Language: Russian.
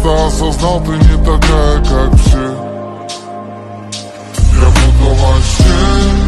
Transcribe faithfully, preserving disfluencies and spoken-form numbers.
наконец-то осознал, ты не такая, как все. Я буду вообще